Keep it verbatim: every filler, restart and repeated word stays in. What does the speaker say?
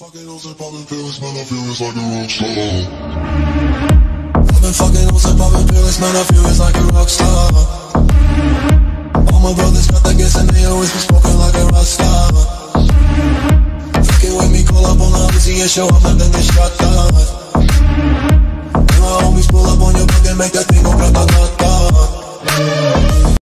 Fucking hoes and popping pills, man, I feel it's like a rock star. I've been fucking hoes and popping pills, man, I feel it's like a rock star. All my brothers got that gas and they always be smoking like a rock star. Fucking with me, call up on the Uzi and show up and then get shot down. And my homies pull up on your block and make that thing go grata-ta-ta.